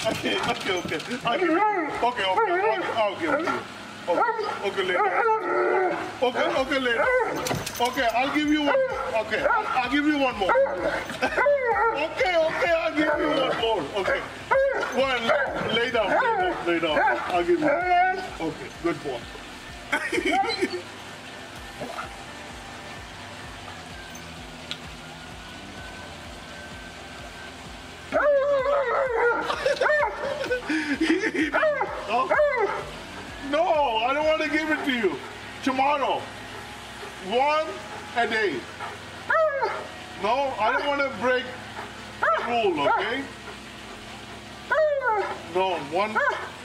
Okay. I'll give it to you. Okay. I'll give it to you. Okay, later. Okay, later. Okay, I'll give you one. Okay, I'll give you one more. Okay, I'll give you one more. Okay. Well, lay down. I'll give you. Okay, good boy. No, I don't want to give it to you. Tomorrow. One a day. No, I don't want to break the rule, okay? No, one